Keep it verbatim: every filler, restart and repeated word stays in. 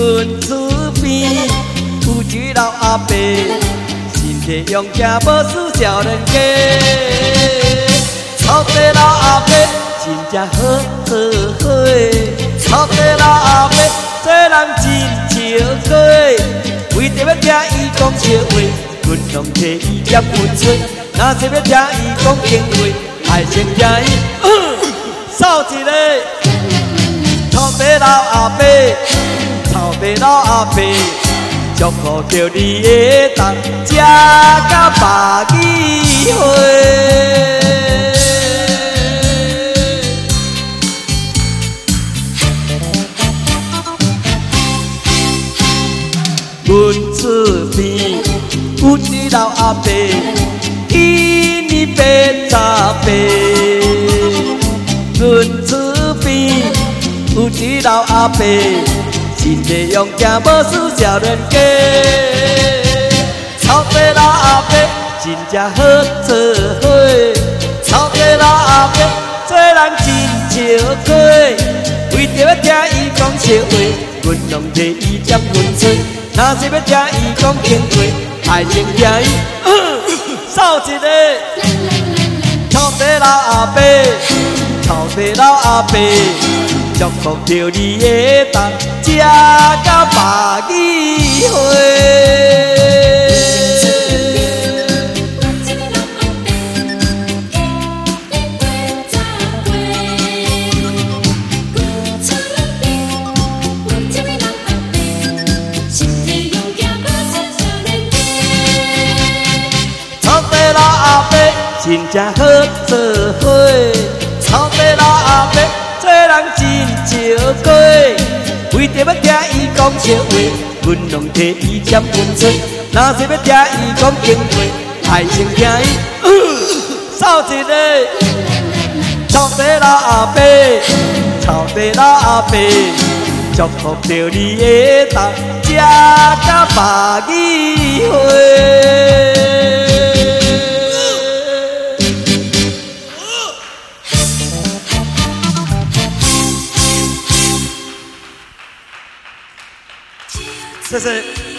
阮厝边有一老阿伯，身体勇健，无输少年家。草地老阿伯真正好好伙，草地老阿伯做人真笑过，为着要听伊讲笑话，阮拢替伊接阮嘴。若是要听伊讲闲话，爱先听伊扫一个。草地老阿伯，草地老阿伯，祝福着你会当食到百几岁。阮厝边有一老阿伯，今年八十八。阮厝边有一老阿伯，身体勇健，无输少年家。草地老阿伯真正好做伙，草地老阿伯做人真笑过，为着要听伊讲笑话，阮拢替伊接阮嘴。若是要听伊讲闲话，爱先听伊扫一个。草地老阿伯，草地老阿伯，祝福着你会当食到百几岁。真正好做伙，草地老阿伯做人真笑过，为着要听伊讲笑话，阮拢替伊接阮嘴。若是要听伊讲闲话，爱先听伊扫一个。草地老阿伯，草地老阿伯，祝福着你会当食到百几岁。谢谢。